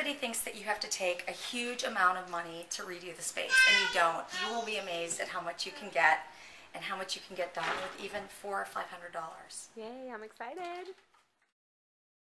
everybody thinks that you have to take a huge amount of money to redo the space, and you don't. You will be amazed at how much you can get and how much you can get done with even $400 or $500. Yay, I'm excited.